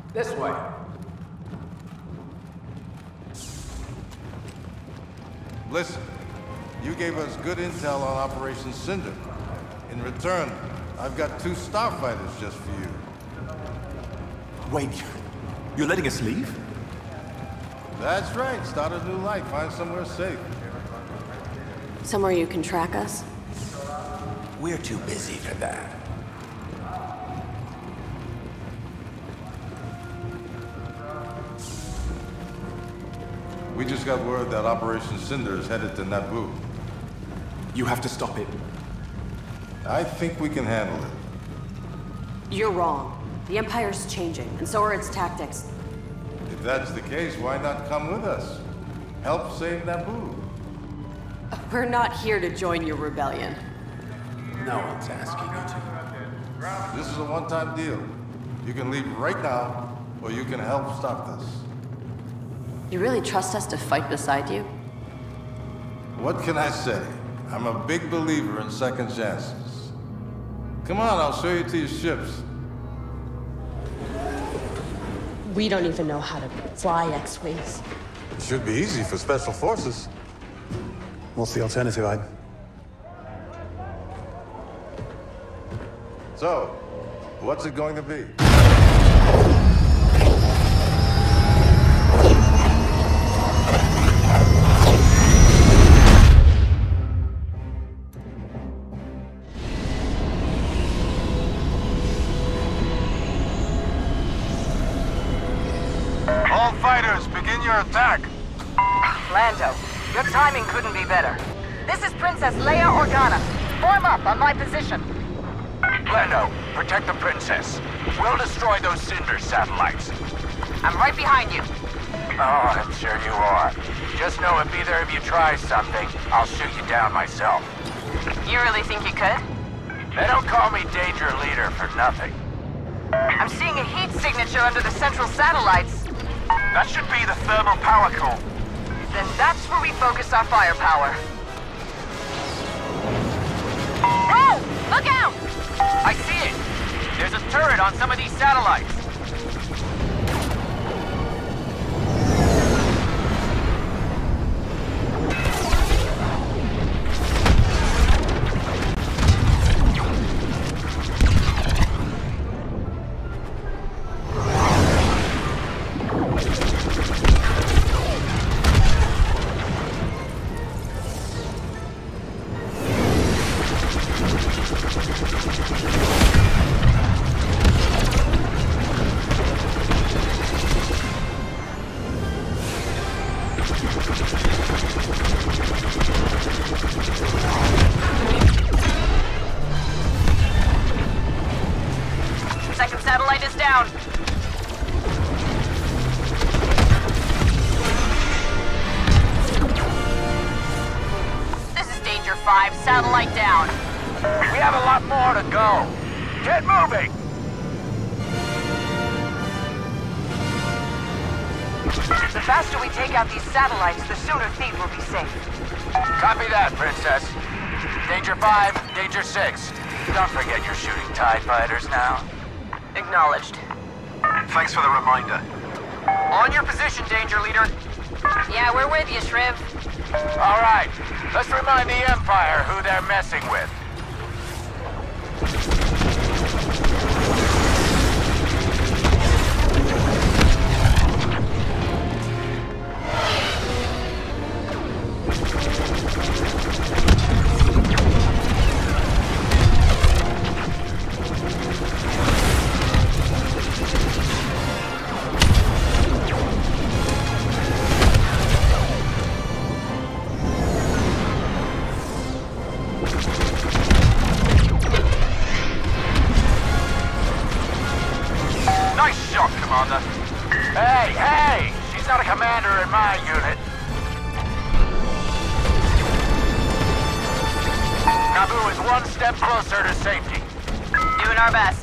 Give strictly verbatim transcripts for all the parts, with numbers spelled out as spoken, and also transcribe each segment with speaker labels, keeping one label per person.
Speaker 1: This way.
Speaker 2: Listen, you gave us good intel on Operation Cinder. In return, I've got two starfighters just for you.
Speaker 3: Wait, you're letting us leave?
Speaker 2: That's right. Start a new life. Find somewhere safe.
Speaker 4: Somewhere you can track us?
Speaker 3: We're too busy for that.
Speaker 2: We just got word that Operation Cinder is headed to Naboo.
Speaker 3: You have to stop it.
Speaker 2: I think we can handle it.
Speaker 4: You're wrong. The Empire's changing, and so are its tactics.
Speaker 2: If that's the case, why not come with us? Help save Naboo.
Speaker 4: We're not here to join your rebellion.
Speaker 3: No one's asking you to.
Speaker 2: This is a one-time deal. You can leave right now, or you can help stop this.
Speaker 4: You really trust us to fight beside you?
Speaker 2: What can I say? I'm a big believer in second chances. Come on, I'll show you to your ships.
Speaker 4: We don't even know how to fly X-Wings.
Speaker 2: It should be easy for Special Forces.
Speaker 3: What's the alternative, Iden?
Speaker 2: So, what's it going to be? All fighters, begin your attack!
Speaker 5: Lando, your timing couldn't be better. This is Princess Leia Organa. Form up on my position.
Speaker 1: Lando, protect the princess. We'll destroy those Cinder satellites.
Speaker 5: I'm right behind you.
Speaker 1: Oh, I'm sure you are. Just know if either of you tries something, I'll shoot you down myself.
Speaker 5: You really think you could?
Speaker 1: They don't call me Danger Leader for nothing.
Speaker 5: I'm seeing a heat signature under the central satellites.
Speaker 1: That should be the thermal power core.
Speaker 5: Then that's where we focus our firepower. Oh! Look out!
Speaker 1: I see it! There's a turret on some of these satellites.
Speaker 5: Second satellite is down. This is Danger five, satellite down.
Speaker 1: We have a lot more to go. Get moving!
Speaker 5: The faster we take out these satellites, the sooner Theed will be safe.
Speaker 1: Copy that, Princess. Danger five, Danger six. Don't forget you're shooting TIE fighters now.
Speaker 5: Acknowledged.
Speaker 1: Thanks for the reminder. On your position, Danger Leader.
Speaker 5: Yeah, we're with you, Shriv.
Speaker 1: All right, let's remind the Empire who they're messing with. Nice shot, Commander. Hey, hey! She's not a commander in my unit. Naboo is one step closer to safety.
Speaker 5: Doing our best.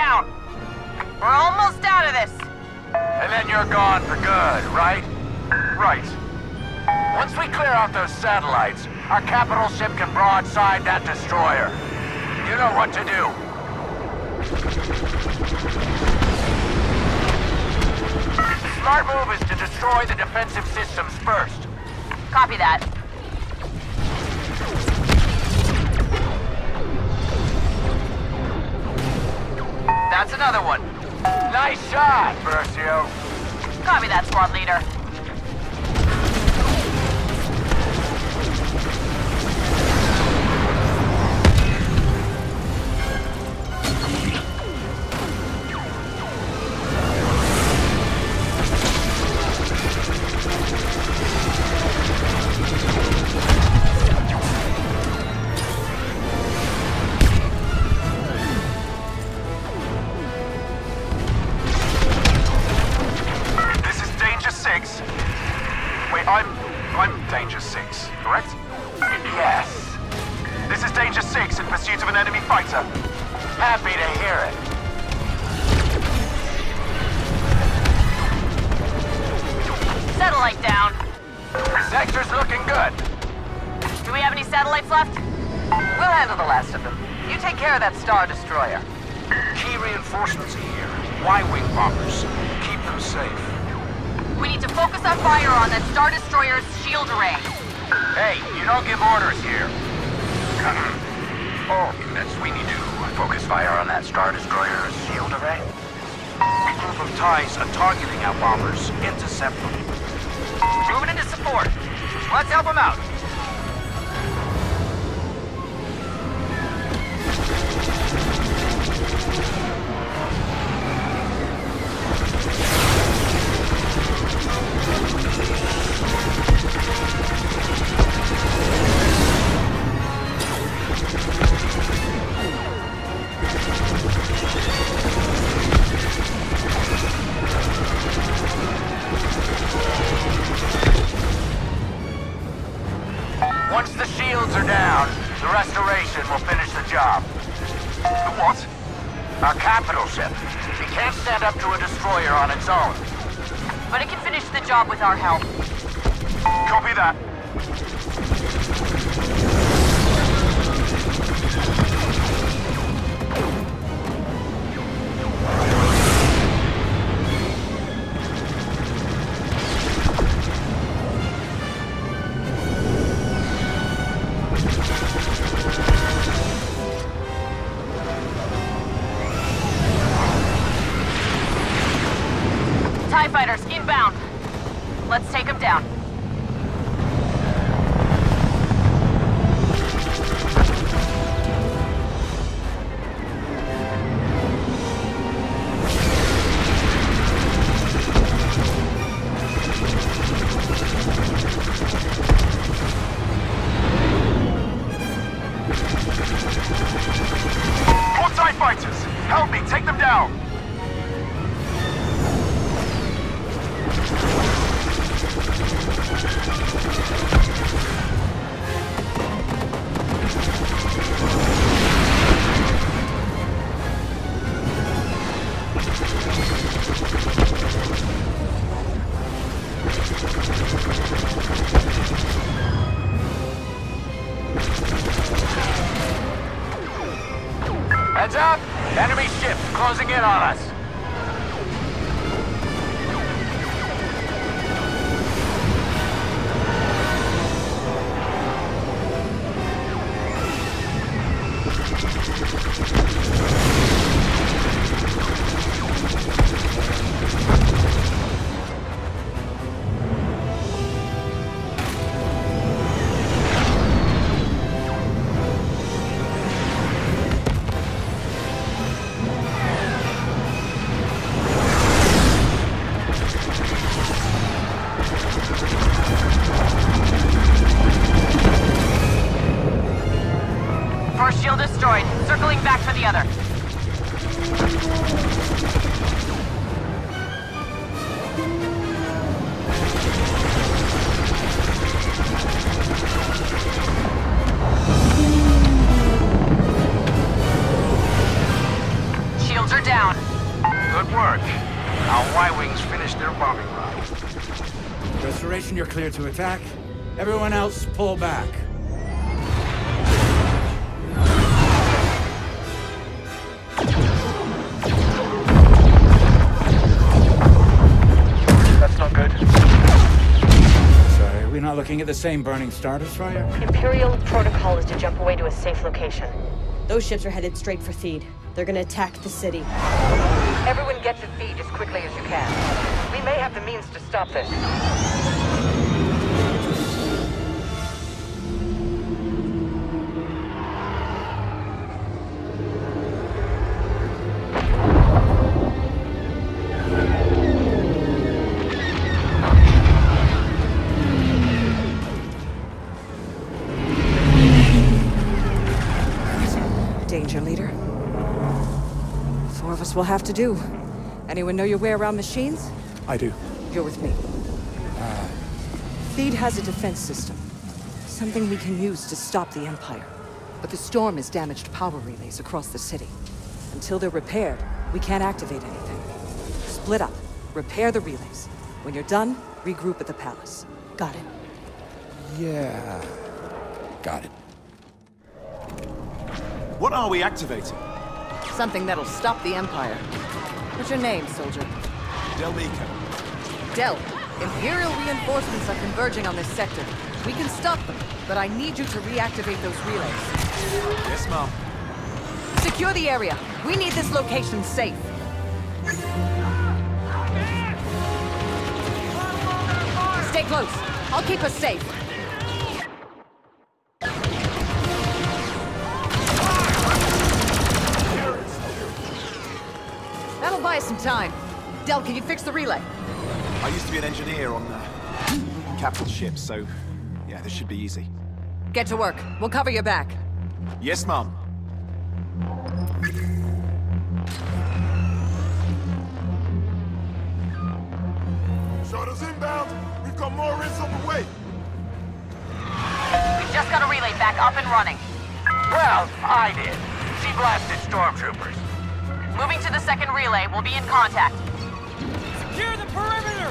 Speaker 5: down. We're almost out of this.
Speaker 1: And then you're gone for good, right?
Speaker 6: Right.
Speaker 1: Once we clear out those satellites, our capital ship can broadside that destroyer. You know what to do. The smart move is to destroy the defensive systems first.
Speaker 5: Copy that.
Speaker 1: That's another one. Nice shot, Versio.
Speaker 5: Copy that, squad leader.
Speaker 6: Wait, I'm... I'm Danger Six, correct?
Speaker 1: Yes.
Speaker 6: This is Danger Six in pursuit of an enemy fighter.
Speaker 1: Happy to hear it.
Speaker 5: Satellite down.
Speaker 1: Sector's looking good.
Speaker 5: Do we have any satellites left? We'll handle the last of them. You take care of that Star Destroyer.
Speaker 6: Key reinforcements are here. Y-wing bombers. Keep them safe.
Speaker 5: We need to focus our fire on that Star Destroyer's shield array.
Speaker 1: Hey, you don't give orders here. Oh, that's we need to focus fire on that Star Destroyer's shield array.
Speaker 6: A group of TIEs are targeting our bombers. Intercept them.
Speaker 1: Moving into support. Let's help them out. Once the shields are down, the restoration will finish the job.
Speaker 6: The what?
Speaker 1: Our capital ship. It can't stand up to a destroyer on its own.
Speaker 5: But it can finish the job with our help.
Speaker 6: Copy that.
Speaker 5: TIE fighters inbound. Let's take them down.
Speaker 6: More TIE fighters! Help me, take them down!
Speaker 1: Heads up! Enemy ship closing in on us.
Speaker 5: First shield destroyed. Circling back for the other. Shields are down.
Speaker 6: work. Our Y-Wings finished their bombing run.
Speaker 7: Restoration, you're clear to attack. Everyone else, pull back.
Speaker 6: That's not good.
Speaker 7: Sorry, are we not looking at the same burning Star Destroyer?
Speaker 8: Imperial protocol is to jump away to a safe location.
Speaker 9: Those ships are headed straight for Theed. They're gonna attack the city.
Speaker 5: Everyone get to Theed as quickly as you can. We may have the means to stop this. Danger, leader. Four of us will have to do. Anyone know your way around machines?
Speaker 3: I do.
Speaker 5: You're with me. Uh... Theed has a defense system. Something we can use to stop the Empire. But the storm has damaged power relays across the city. Until they're repaired, we can't activate anything. Split up. Repair the relays. When you're done, regroup at the palace. Got it?
Speaker 3: Yeah... Got it. What are we activating?
Speaker 5: Something that'll stop the Empire. What's your name, soldier?
Speaker 3: Del Meeko.
Speaker 5: Del, Imperial reinforcements are converging on this sector. We can stop them, but I need you to reactivate those relays.
Speaker 3: Yes, Mom.
Speaker 5: Secure the area. We need this location safe. Stay close. I'll keep us safe. That'll buy us some time. Del, can you fix the relay?
Speaker 3: I used to be an engineer on uh, capital ships, so yeah, this should be easy.
Speaker 5: Get to work. We'll cover your back.
Speaker 3: Yes, Mom.
Speaker 2: Shutter's inbound. We've got more rigs on the way.
Speaker 5: We've just got a relay back up and running.
Speaker 1: Well, I did. She blasted stormtroopers.
Speaker 5: Moving to the second relay. We'll be in contact.
Speaker 7: Secure the perimeter!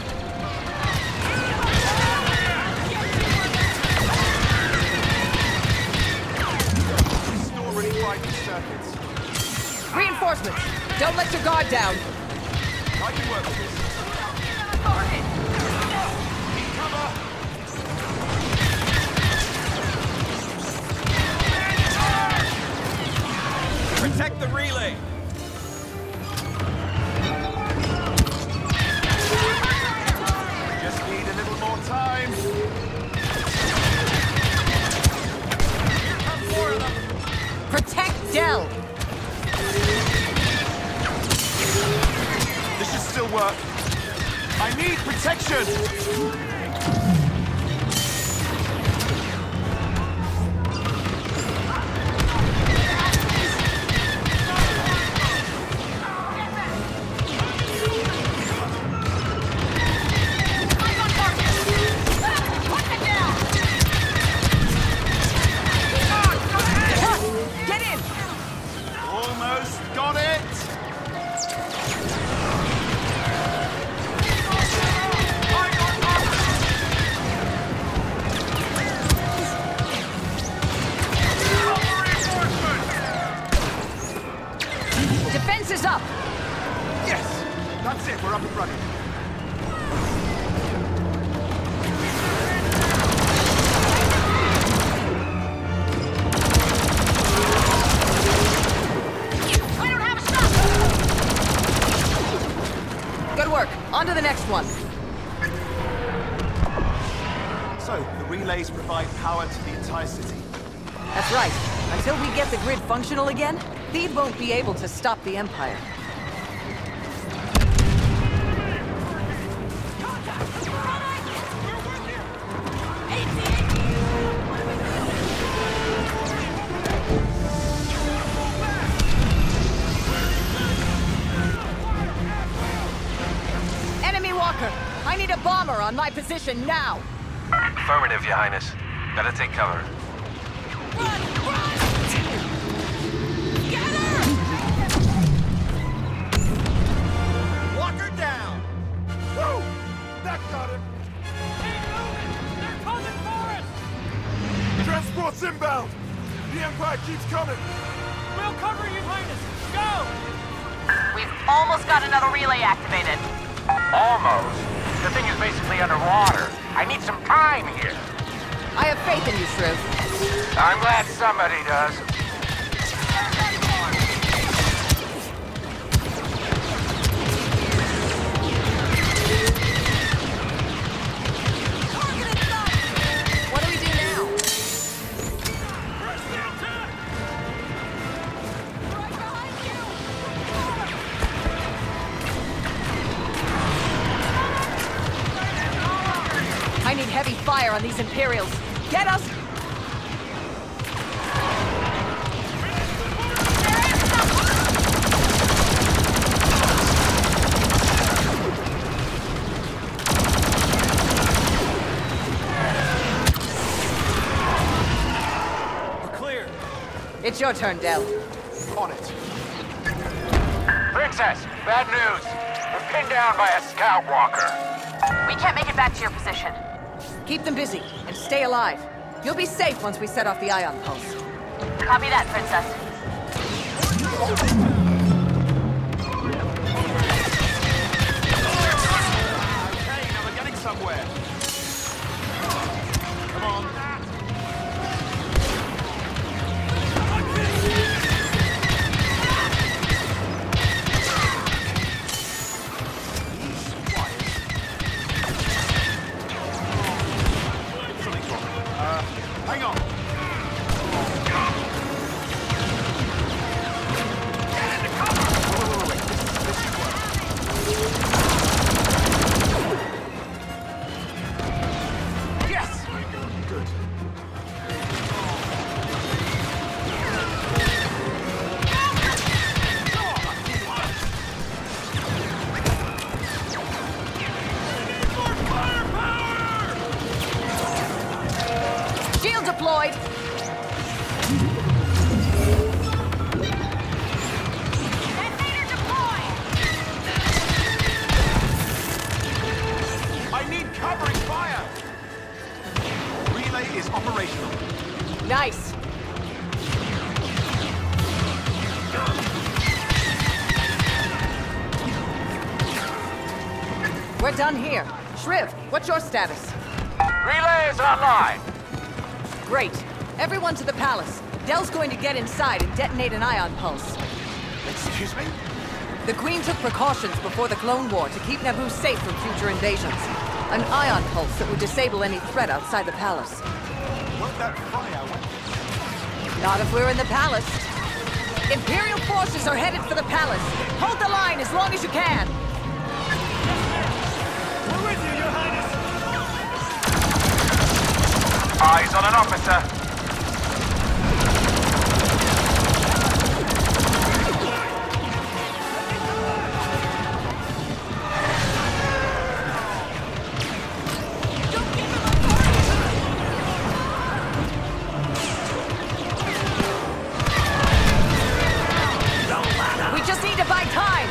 Speaker 3: Already fighting circuits.
Speaker 5: Reinforcements! Don't let your guard down!
Speaker 3: I can work with this.
Speaker 7: Protect the relay!
Speaker 3: Just need a little more time.
Speaker 7: Here come more of them!
Speaker 5: Protect Del!
Speaker 3: This should still work. I need protection! Almost got it!
Speaker 5: Defense is up!
Speaker 3: Yes! That's it, we're up and running.
Speaker 5: I don't have a stop! Good work. On to the next one.
Speaker 3: So, the relays provide power to the entire city.
Speaker 5: That's right. Until we get the grid functional again, Theed won't be able to stop the Empire. Enemy walker! I need a bomber on my position now!
Speaker 6: Affirmative, Your Highness. Better take cover.
Speaker 3: Empire keeps coming!
Speaker 10: We'll cover you, Highness! Go!
Speaker 8: We've almost got another relay activated.
Speaker 1: Almost. The thing is basically underwater. I need some time here.
Speaker 5: I have faith in you, Shriv.
Speaker 1: I'm glad somebody does.
Speaker 5: What do we do now? I need heavy fire on these Imperials. Get us!
Speaker 3: We're clear.
Speaker 5: It's your turn, Del.
Speaker 3: On it.
Speaker 1: Princess, bad news. We're pinned down by a scout walker.
Speaker 8: We can't make it back to your position.
Speaker 5: Keep them busy, and stay alive. You'll be safe once we set off the ion pulse.
Speaker 8: Copy that, Princess.
Speaker 3: Okay, now we're getting somewhere. Come on. Something's wrong. Uh, hang on. Yes! Good.
Speaker 5: Shield deployed!
Speaker 3: I need covering fire! Relay is operational.
Speaker 5: Nice! We're done here. Shriv, what's your status?
Speaker 1: Relay is online.
Speaker 5: Great. Everyone to the palace. Del's going to get inside and detonate an ion pulse.
Speaker 3: Excuse me?
Speaker 5: The Queen took precautions before the Clone War to keep Naboo safe from future invasions. An ion pulse that would disable any threat outside the palace.
Speaker 3: Won't that fry our weapons?
Speaker 5: Not if we're in the palace. Imperial forces are headed for the palace. Hold the line as long as you can.
Speaker 10: We're with you, Your Highness!
Speaker 1: Eyes on an officer.
Speaker 5: We just need to buy time.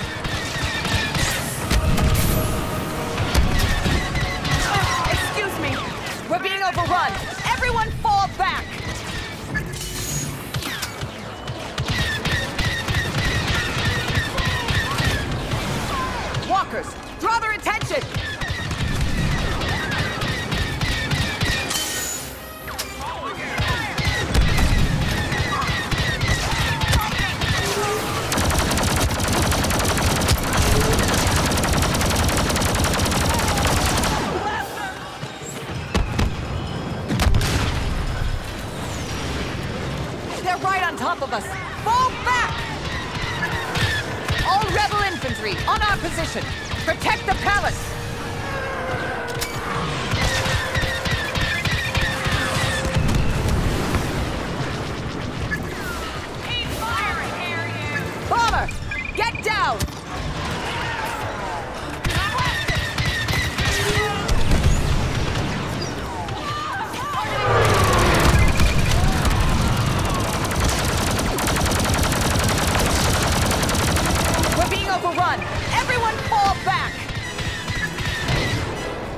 Speaker 5: Excuse me. We're being overrun. Everyone fall back. Walkers, draw their attention. They're right on top of us. Fall back! All rebel infantry, on our position. Protect the palace.
Speaker 8: Keep firing, Harrier!
Speaker 5: Bomber, get down! We're being overrun. Everyone fall back!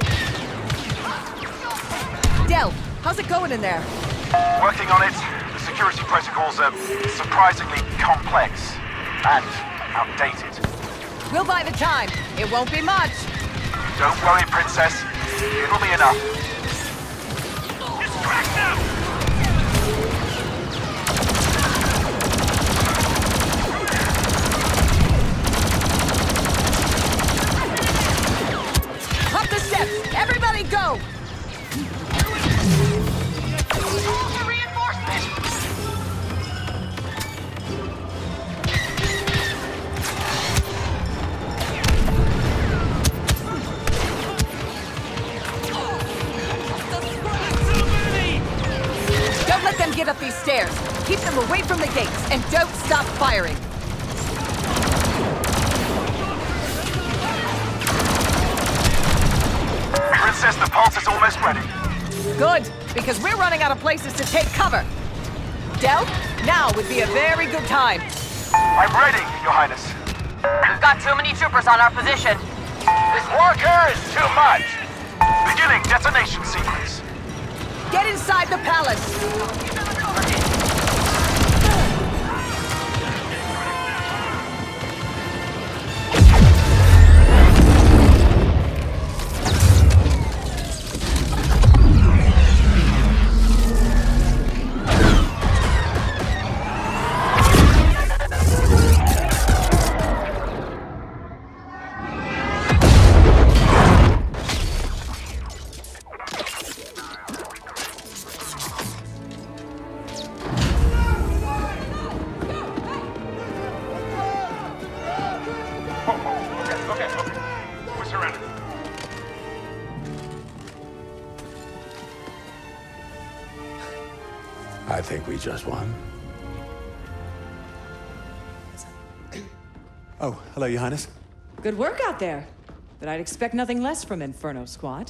Speaker 5: Del, how's it going in there?
Speaker 1: Working on it. The
Speaker 3: security protocols are surprisingly complex and outdated.
Speaker 11: We'll buy the time. It won't be much.
Speaker 3: Don't worry, Princess. It'll be enough.
Speaker 10: Distract them!
Speaker 11: Up the steps! Everybody go!
Speaker 8: Call for reinforcements!
Speaker 11: Don't let them get up these stairs. Keep them away from the gates, and don't stop firing.
Speaker 3: Princess, the pulse is almost ready.
Speaker 11: Good, because we're running out of places to take cover. Del, now would be a very good time.
Speaker 3: I'm ready, Your Highness.
Speaker 8: We've got too many troopers on our position.
Speaker 1: This worker is too much.
Speaker 3: Beginning detonation sequence.
Speaker 11: Get inside the palace.
Speaker 7: I think we just won.
Speaker 12: Oh, hello, Your Highness.
Speaker 5: Good work out there. But I'd expect nothing less from Inferno Squad.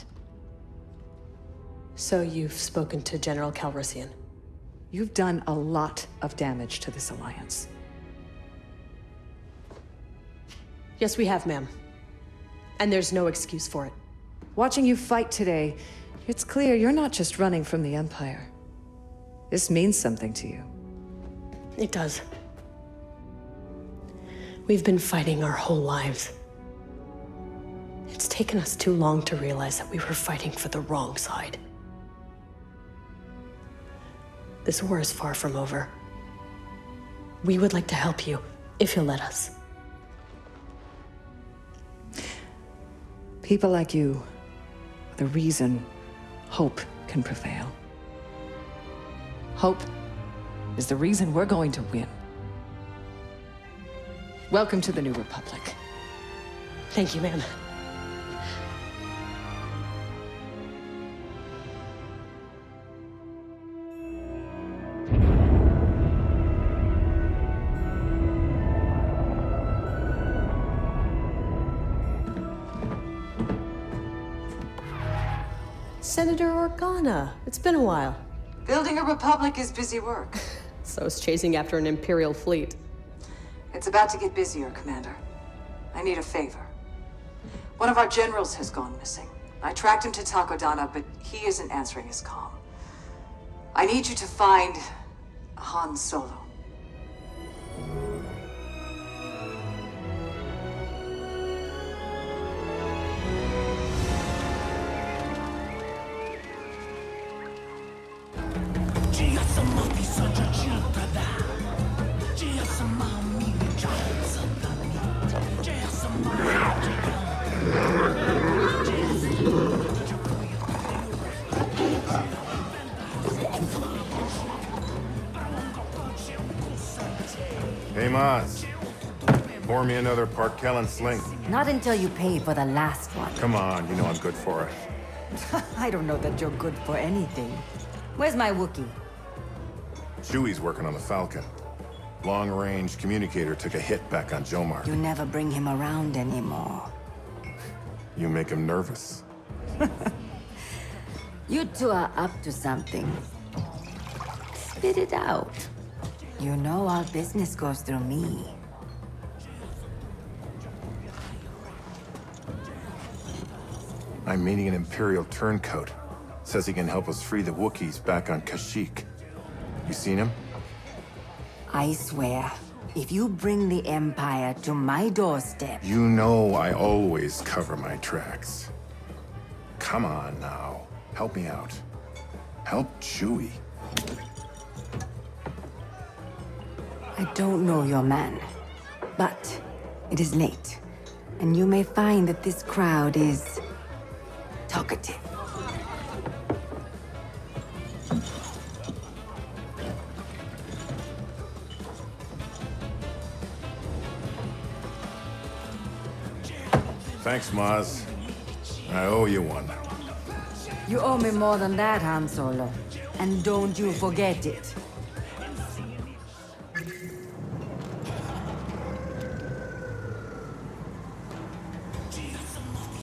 Speaker 9: So you've spoken to General Calrissian?
Speaker 5: You've done a lot of damage to this alliance.
Speaker 9: Yes, we have, ma'am. And there's no excuse for it.
Speaker 5: Watching you fight today, it's clear you're not just running from the Empire. This means something to you.
Speaker 9: It does. We've been fighting our whole lives. It's taken us too long to realize that we were fighting for the wrong side. This war is far from over. We would like to help you, if you'll let us.
Speaker 5: People like you are the reason hope can prevail. Hope is the reason we're going to win. Welcome to the New Republic.
Speaker 9: Thank you, ma'am. Senator Organa, it's been a while.
Speaker 13: Building a republic is busy work.
Speaker 9: So is chasing after an Imperial fleet.
Speaker 13: It's about to get busier, Commander. I need a favor. One of our generals has gone missing. I tracked him to Takodana, but he isn't answering his comm. I need you to find Han Solo.
Speaker 14: Hey, Maz. Pour me another Park Kellen sling.
Speaker 15: Not until you pay for the last one.
Speaker 14: Come on, you know I'm good for it.
Speaker 15: I don't know that you're good for anything. Where's my Wookiee?
Speaker 14: Chewie's working on the Falcon. Long-range communicator took a hit back on Jomar.
Speaker 15: You never bring him around anymore.
Speaker 14: You make him nervous.
Speaker 15: You two are up to something. Spit it out. You know our business goes through me.
Speaker 14: I'm meeting an Imperial turncoat. Says he can help us free the Wookiees back on Kashyyyk. You seen him?
Speaker 15: I swear, if you bring the Empire to my doorstep...
Speaker 14: You know I always cover my tracks. Come on now. Help me out. Help Chewie.
Speaker 15: I don't know your man, but it is late, and you may find that this crowd is... talkative.
Speaker 14: Thanks, Maz. I owe you one.
Speaker 15: You owe me more than that, Han Solo. And don't you forget it.